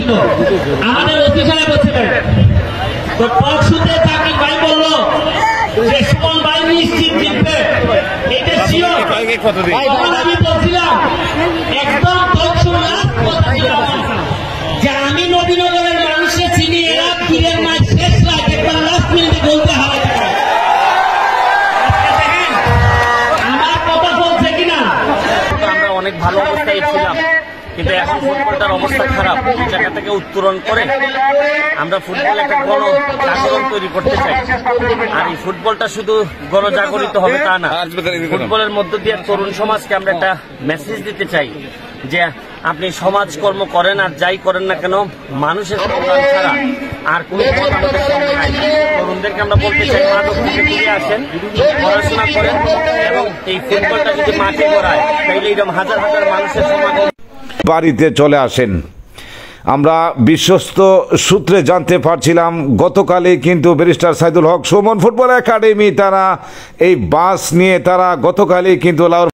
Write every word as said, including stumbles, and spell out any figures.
ছিল, আমাদের ওসি সাহেব ছিলেন। তো টক শুতে তাকিব ভাই বলল যে সুমন ভাই নিশ্চিত জিতবে, এটা শিওর। তখন আমি বলছিলাম একদম টক শুনলাম কথা ছিল যে আমি নবীনগরের মানুষকে চিনি, এরা ফিরের ম্যাচ শেষ রাত একবার লাস্ট মিনিটে বলতে হবে। আমার কথা বলছে কিনা? আমরা অনেক ভালো অবস্থায় ছিলাম, কিন্তু এখন ফুটবলটার অবস্থা খারাপ। এই জায়গা থেকে উত্তরণ করে আমরা ফুটবল একটা গণ জাগরণ তৈরি করতে চাই। আর এই ফুটবলটা শুধু গণজাগরিত হবে তা না, ফুটবলের মধ্য দিয়ে তরুণ সমাজকে আমরা একটা মেসেজ দিতে চাই যে আপনি সমাজকর্ম করেন আর যাই করেন না কেন, মানুষের কল্যাণ ছাড়া আর কোনো পথ আমাদের সামনে নাই। তরুণদেরকে আমরা বলতে চাই মাদক থেকে ফিরে আসেন, পড়াশোনা করেন এবং এই ফুটবলটা যদি মাঠে গড়ায় তাইলে এরকম হাজার হাজার মানুষের সমাজ বাড়িতে চলে আসেন। আমরা বিশ্বস্ত সূত্রে জানতে পারছিলাম গতকালই কিন্তু barrister Saidul Haque Sumon football academy তারা এই বাস নিয়ে তারা গতকালই কিন্তু